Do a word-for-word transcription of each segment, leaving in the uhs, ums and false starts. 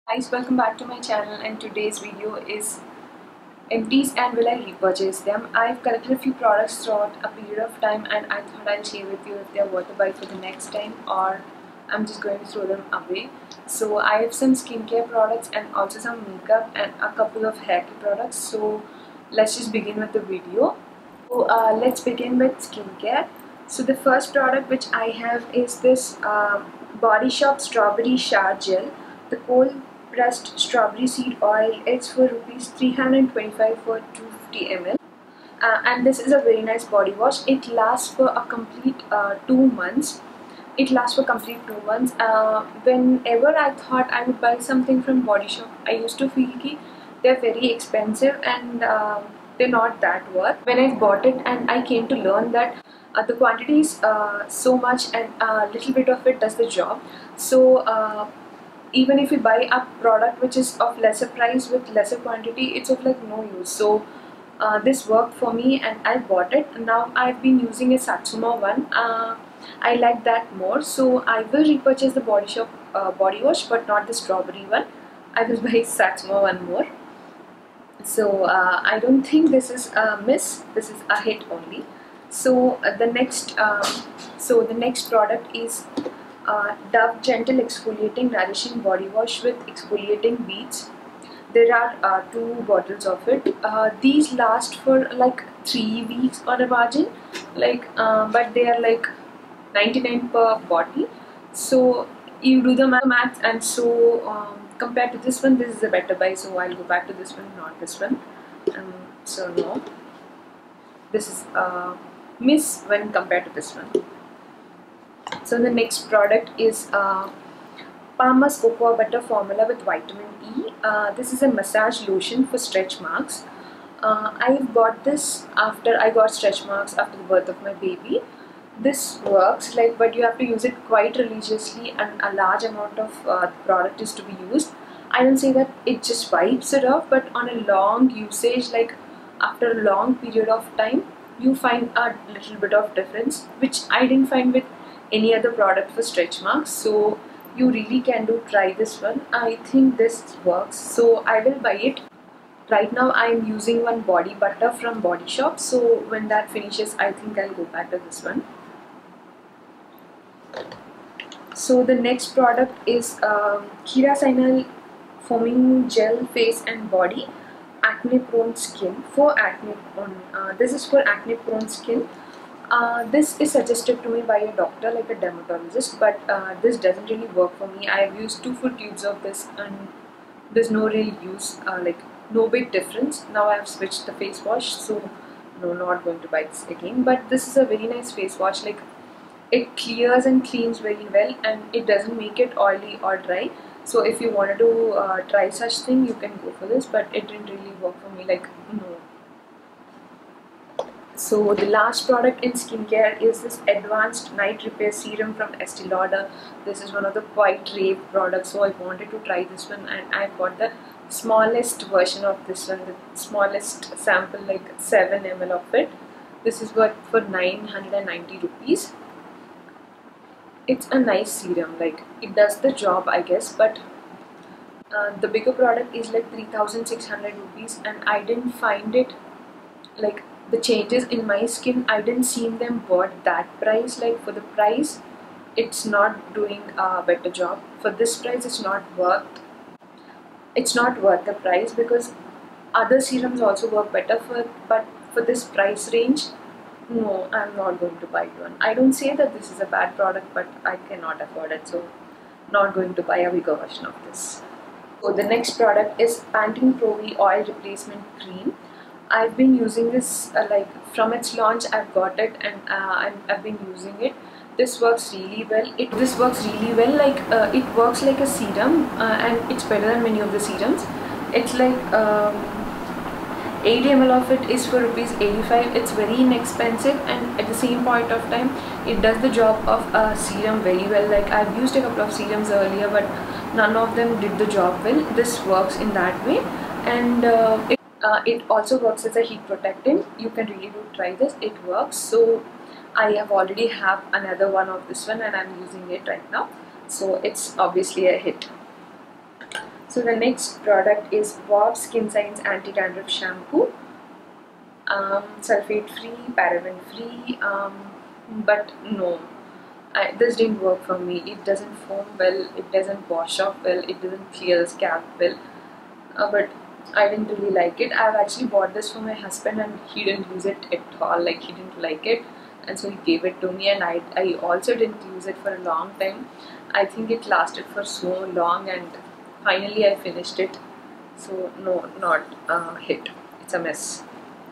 Guys, welcome back to my channel, and today's video is empties and will I repurchase them. I've collected a few products throughout a period of time and I thought I'll share with you if they're worth a buy for the next time or I'm just going to throw them away. So I have some skincare products and also some makeup and a couple of hair care products. So let's just begin with the video. So uh, let's begin with skincare. So the first product which I have is this uh, Body Shop Strawberry Shower Gel. The cold pressed strawberry seed oil. It's for rupees three hundred twenty-five for two hundred fifty milliliters. Uh, and this is a very nice body wash. It lasts for a complete uh, two months. It lasts for complete two months. Uh, whenever I thought I would buy something from Body Shop, I used to feel ki they're very expensive and uh, they're not that worth. When I bought it and I came to learn that uh, the quantity is uh, so much and a little bit of it does the job. So uh, even if you buy a product which is of lesser price with lesser quantity, it's of like no use. So uh, this worked for me and I bought it. Now I've been using a Satsuma one. Uh, I like that more, so I will repurchase the Body Shop uh, body wash, but not the strawberry one. I will buy Satsuma one more. So uh, I don't think this is a miss. This is a hit only. So uh, the next, um, so the next product is uh, Dove Gentle Exfoliating Nourishing Body Wash with exfoliating beads. There are uh, two bottles of it. Uh, these last for like three weeks on a margin, like, uh, but they are like ninety-nine per bottle. So you do the math, and so um, compared to this one, this is a better buy. So I'll go back to this one, not this one. Um, so no, this is a miss when compared to this one. So the next product is uh, Palmer's Cocoa Butter Formula with Vitamin E. Uh, this is a massage lotion for stretch marks. Uh, I bought this after I got stretch marks after the birth of my baby. This works, like, but you have to use it quite religiously and a large amount of uh, product is to be used. I don't say that it just wipes it off, but on a long usage, like after a long period of time, you find a little bit of difference, which I didn't find with any other product for stretch marks. So you really can do try this one. I think this works, so I will buy it. Right now I am using one body butter from Body Shop, so when that finishes I think I'll go back to this one. So the next product is um, Kerasinol Foaming Gel Face and Body Acne Prone Skin for acne prone. Uh, this is for acne prone skin. Uh, this is suggested to me by a doctor, like a dermatologist, but uh, this doesn't really work for me. I have used two full tubes of this and there's no real use, uh, like no big difference. Now I have switched the face wash, so no, not going to buy this again. But this is a very nice face wash. Like, it clears and cleans very well and it doesn't make it oily or dry. So if you wanted to uh, try such thing, you can go for this, but it didn't really work for me, like no. So the last product in skincare is this Advanced Night Repair Serum from Estee Lauder. This is one of the quite rave products, so I wanted to try this one and I bought the smallest version of this one, the smallest sample, like seven milliliters of it. This is worth for nine hundred ninety rupees. It's a nice serum, like it does the job, I guess, but uh, the bigger product is like three thousand six hundred rupees and I didn't find it, like the changes in my skin, I didn't see them worth that price. Like for the price, it's not doing a better job. For this price, it's not worth, it's not worth the price, because other serums also work better for, but for this price range, no, I'm not going to buy one. I don't say that this is a bad product, but I cannot afford it, so not going to buy a bigger version of this. So the next product is Pantene Pro-V Oil Replacement Cream. I've been using this uh, like from its launch. I've got it and uh, I'm, I've been using it. This works really well. It this works really well. Like uh, it works like a serum, uh, and it's better than many of the serums. It's like um, eighty milliliters of it is for rupees eighty-five. It's very inexpensive and at the same point of time it does the job of a serum very well. Like I've used a couple of serums earlier, but none of them did the job well. This works in that way, and uh, it, uh, it also works as a heat protectant. You can really do try this. It works. So I have already have another one of this one and I'm using it right now. So it's obviously a hit. So the next product is Bob Skin Science Anti-Dandruff Shampoo. Um, sulfate free, paraben free, um, but no, I, this didn't work for me. It doesn't foam well, it doesn't wash off well, it doesn't clear the scalp well, uh, but I didn't really like it. I've actually bought this for my husband and he didn't use it at all, like he didn't like it, and so he gave it to me, and I, I also didn't use it for a long time. I think it lasted for so long and finally I finished it. So no, not uh, hit, it's a mess.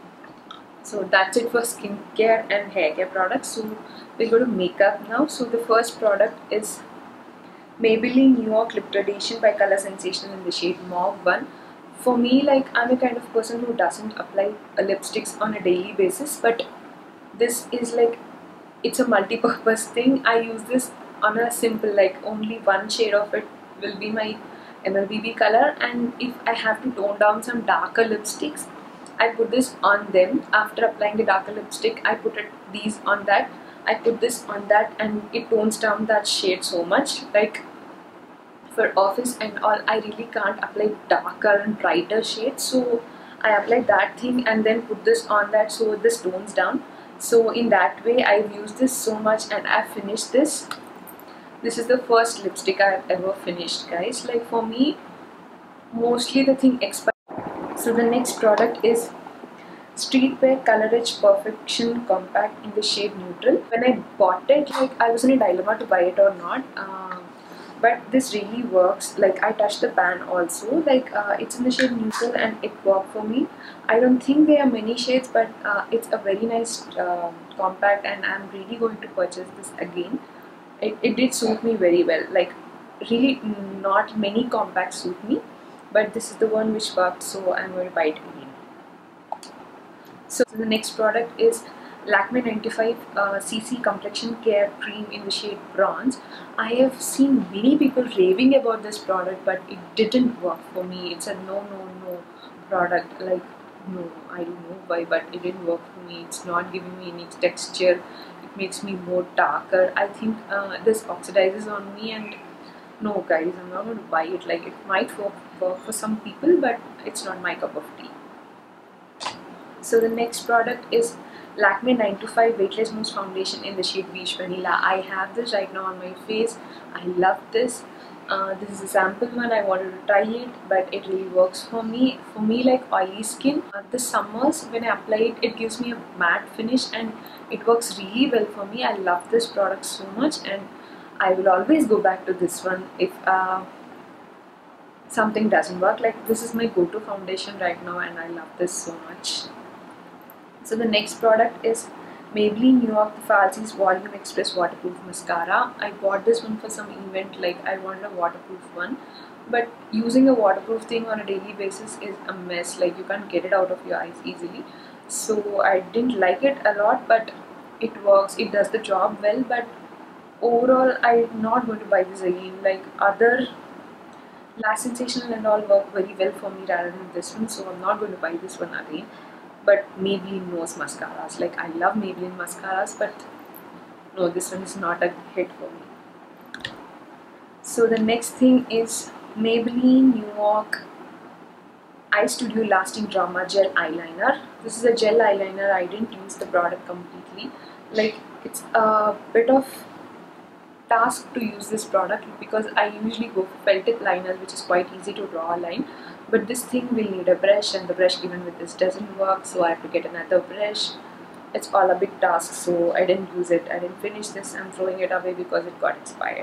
So that's it for skincare and hair care products. So we'll go to makeup now. So the first product is Maybelline New York Lip Gradation by Color Sensation in the shade Mauve one. For me, like, I'm a kind of person who doesn't apply uh, lipsticks on a daily basis, but this is like, it's a multi-purpose thing. I use this on a simple, like, only one shade of it will be my M L B B color, and if I have to tone down some darker lipsticks, I put this on them. After applying the darker lipstick, I put it, these on that. I put this on that, and it tones down that shade so much. Like for office and all, I really can't apply darker and brighter shades. So I apply that thing and then put this on that, so this tones down. So in that way, I've used this so much, and I've finished this. This is the first lipstick I've ever finished, guys. Like for me, mostly the thing expires. So the next product is Streetwear Color Rich Perfection Compact in the shade Neutral. When I bought it, like, I was in a dilemma to buy it or not, um, but this really works. Like, I touched the pan also, like uh, it's in the shade Neutral and it worked for me. I don't think there are many shades, but uh, it's a very nice uh, compact, and I'm really going to purchase this again. It, it did suit me very well. Like, really not many compacts suit me, but this is the one which worked, so I'm going to buy it again. So the next product is Lakme ninety-five uh, C C Complexion Care Cream in the shade Bronze. I have seen many people raving about this product, but it didn't work for me. It's a no no no product. Like, no, I don't know why, but it didn't work for me. It's not giving me any texture. It makes me more darker. I think uh, this oxidizes on me, and no guys, I'm not going to buy it. Like, it might work, work for some people, but it's not my cup of tea. So the next product is Lakme nine to five Weightless Mousse Foundation in the shade Beige Vanilla. I have this right now on my face. I love this. Uh, this is a sample one. I wanted to try it, but it really works for me. For me, like oily skin, uh, the summers when I apply it, it gives me a matte finish, and it works really well for me. I love this product so much, and I will always go back to this one if uh, something doesn't work. Like, this is my go-to foundation right now, and I love this so much. So the next product is Maybelline New York Falsies Volume Express Waterproof Mascara. I bought this one for some event, like I wanted a waterproof one, but using a waterproof thing on a daily basis is a mess. Like, you can't get it out of your eyes easily. So I didn't like it a lot, but it works, it does the job well. But overall, I'm not going to buy this again. Like, other Lash Sensational and all work very well for me rather than this one, so I'm not going to buy this one again. But Maybelline knows mascaras. Like, I love Maybelline mascaras, but no, this one is not a hit for me. So the next thing is Maybelline New York Eye Studio Lasting Drama Gel Eyeliner. This is a gel eyeliner. I didn't use the product completely. Like, it's a bit of task to use this product because I usually go for felt tip liners, which is quite easy to draw a line. But this thing will need a brush, and the brush given with this doesn't work, so I have to get another brush. It's all a big task, so I didn't use it. I didn't finish this. I'm throwing it away because it got expired.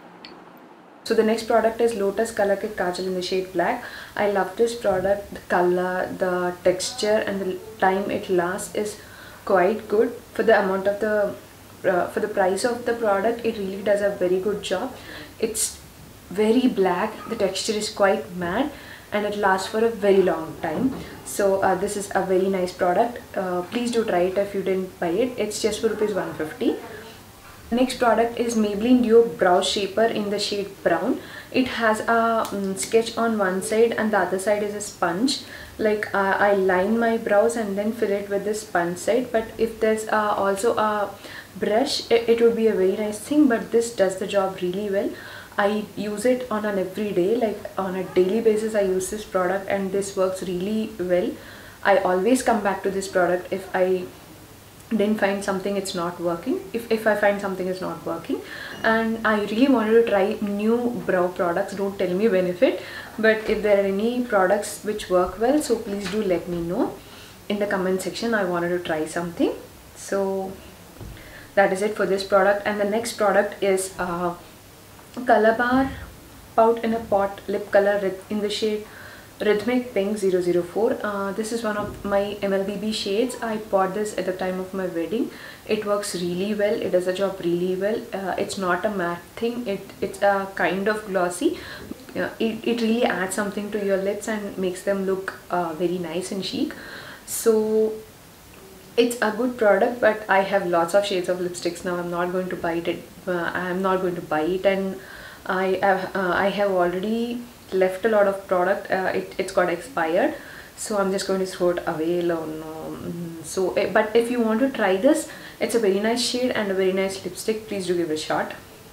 So the next product is Lotus Color Kit Kajal in the shade Black. I love this product. The color, the texture, and the time it lasts is quite good for the amount of the uh, for the price of the product. It really does a very good job. It's very black. The texture is quite matte, and it lasts for a very long time. So uh, this is a very nice product. Uh, please do try it if you didn't buy it. It's just for rupees one fifty. Next product is Maybelline Duo Brow Shaper in the shade Brown. It has a um, sketch on one side, and the other side is a sponge. Like, uh, I line my brows and then fill it with the sponge side, but if there's uh, also a brush, it, it would be a very nice thing, but this does the job really well. I use it on an everyday, like on a daily basis I use this product, and this works really well. I always come back to this product if I didn't find something it's not working, if, if I find something is not working. And I really wanted to try new brow products. Don't tell me benefit, but if there are any products which work well, so please do let me know in the comment section. I wanted to try something. So that is it for this product. And the next product is uh, Colorbar Pout in a Pot lip color in the shade Rhythmic Pink zero zero four. Uh, this is one of my M L B B shades. I bought this at the time of my wedding. It works really well. It does the job really well. Uh, it's not a matte thing. It it's a kind of glossy. Uh, it, it really adds something to your lips and makes them look uh, very nice and chic. So it's a good product, but I have lots of shades of lipsticks now. I'm not going to buy it. Uh, I'm not going to buy it, and I have uh, I have already left a lot of product. Uh, it, it's got expired, so I'm just going to throw it away. Um, so but if you want to try this, it's a very nice shade and a very nice lipstick. Please do give it a shot.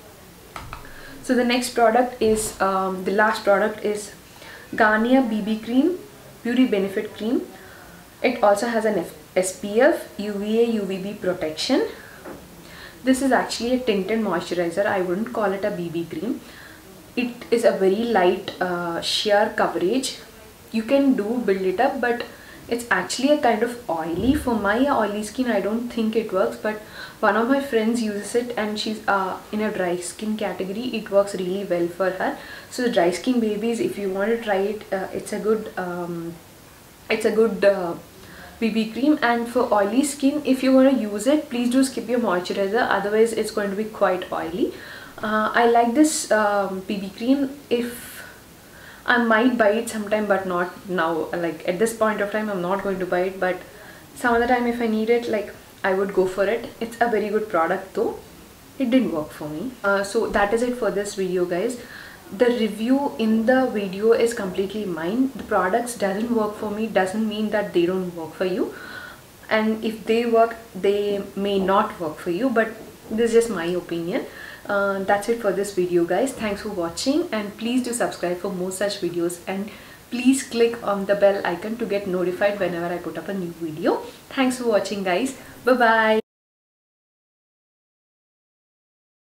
So the next product is um, the last product is Garnier B B Cream Beauty Benefit Cream. It also has an S P F, U V A, U V B protection. This is actually a tinted moisturizer. I wouldn't call it a B B cream. It is a very light uh, sheer coverage. You can do build it up, but it's actually a kind of oily. For my oily skin, I don't think it works, but one of my friends uses it and she's uh, in a dry skin category. It works really well for her. So the dry skin babies, if you want to try it, uh, it's a good um, it's a good uh, B B cream. And for oily skin, if you want to use it, please do skip your moisturizer, otherwise it's going to be quite oily. Uh, I like this um, B B cream. If I might buy it sometime, but not now. Like at this point of time, I'm not going to buy it, but some other time if I need it, like I would go for it. It's a very good product though. It didn't work for me. Uh, so that is it for this video, guys. The review in the video is completely mine. The products doesn't work for me doesn't mean that they don't work for you. And if they work, they may not work for you, but this is just my opinion. Uh, that's it for this video, guys. Thanks for watching, and please do subscribe for more such videos, and please click on the bell icon to get notified whenever I put up a new video. Thanks for watching, guys. Bye bye.